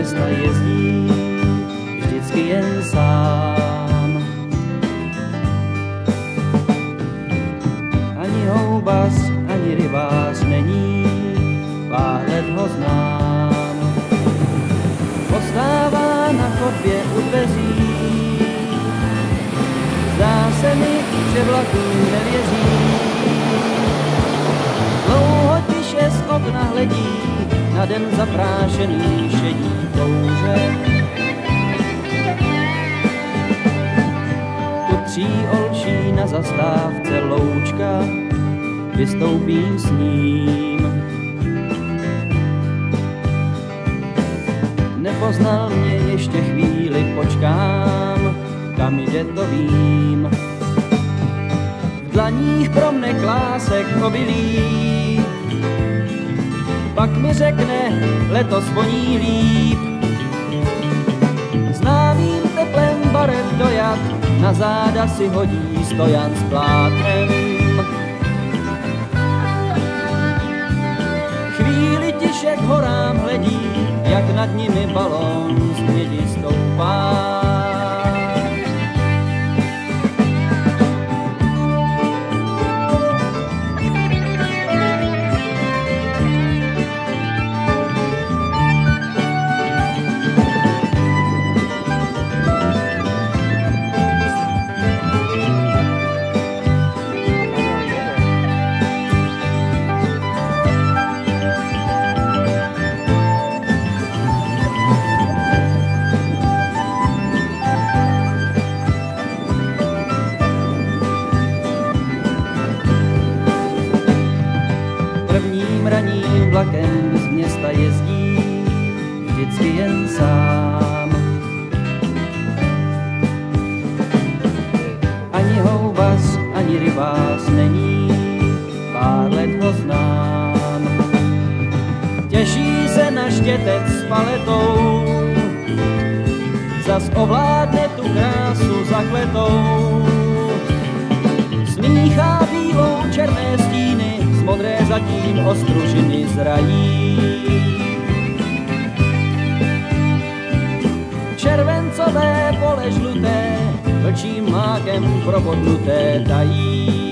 města jezdí vždycky jen sám. Ani houbas, ani rybář není, pár let ho znám. Postává na chodbě u dveří, zdá se mi, že vlakům nevěří. Dlouho tiše z okna hledí na den zaprášený šedí kouře. U tří olší na zastávce loučka vystoupím s ním. Nepoznal mě, ještě chvíli počkám, kam jde to vím. V dlaních pro mne klásek obilí, pak mi řekne, letos voní líp. Známým teplem barev dojat, na záda si hodí stojan s plátem. Chvíli tiše k horám hledí, jak nad nimi balón z mědi stoupá. Prvním raním vlakem z města jezdí vždycky jen sám. Ani houbas, ani rybář není, pár let ho znám. Těší se na štětec s paletou, zas ovládne tu krásu zakletou. Smíchá bílou černé stíny, modré zatím ostružiny zrají. Červencové pole žluté, vlčím mákem probodnuté tají.